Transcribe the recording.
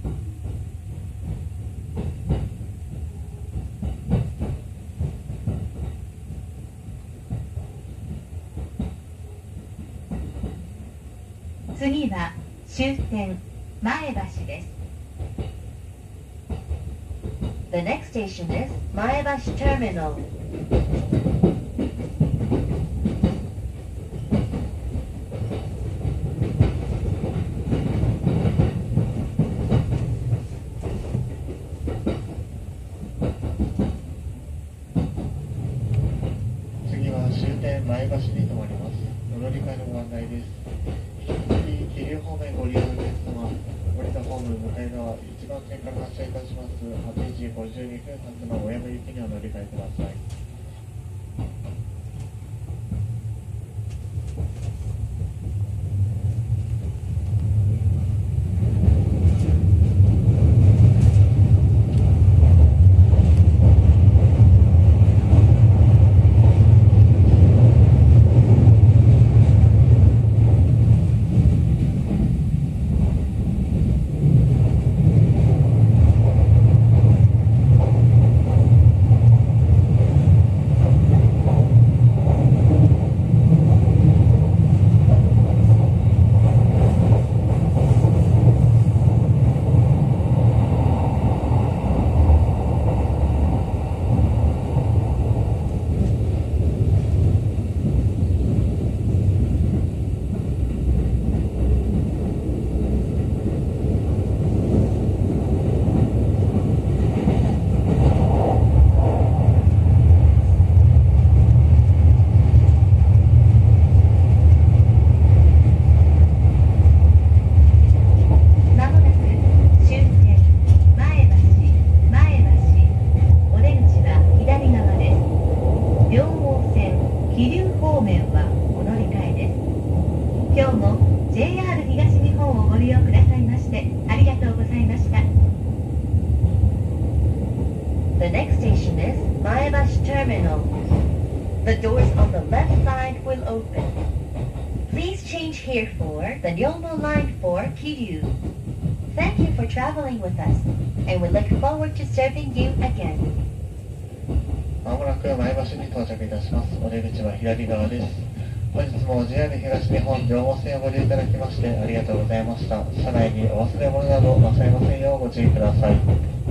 次は終点前橋です。The next station is 前橋 Terminal. 次は終点前橋に停まります。お乗り換えのご案内です。桐生方面ご利用のお客様、降りたホーム向かい側1番線から発車いたします8時52分発の小山行きにお乗り換えください。今日も JR 東日本をご利用くださいましてありがとうございました。The next station is 前橋 Terminal. The doors on the left side will open. Please change here for the Nyomo Line for Kiryu. Thank you for traveling with us, and we look forward to serving you again. まもなく前橋に到着いたします。お出口は左側です。本日も JR 東日本両毛線をご利用いただきましてありがとうございました。車内にお忘れ物などなさいませんようご注意ください。